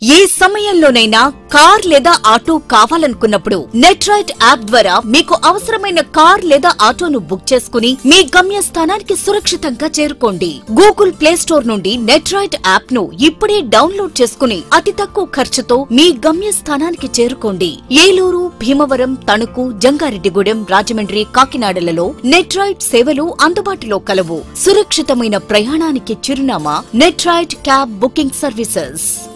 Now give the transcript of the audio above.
ఏ సమయంలోనైనా కార్ లేదా ఆటో కావాలనుకున్నప్పుడు నెట్రైడ్ యాప్ ద్వారా మీకు అవసరమైన కార్ లేదా ఆటోను బుక్ చేసుకుని మీ గమ్యస్థానానికి సురక్షితంగా చేరుకోండి. గూగుల్ ప్లే స్టోర్ నుండి నెట్రైడ్ యాప్ ను ఇప్పుడే డౌన్లోడ్ చేసుకుని అతి తక్కువ ఖర్చుతో మీ గమ్యస్థానానికి చేరుకోండి. ఏలూరు, భీమవరం, తణుకు, జంగారెడ్డిగూడెం, రాజమండ్రి, కాకినాడలలో నెట్రైడ్ సేవలు అందుబాటులో కలవు. సురక్షితమైన ప్రయాణానికి చిరునామా నెట్రైడ్ క్యాబ్ బుకింగ్ సర్వీసెస్.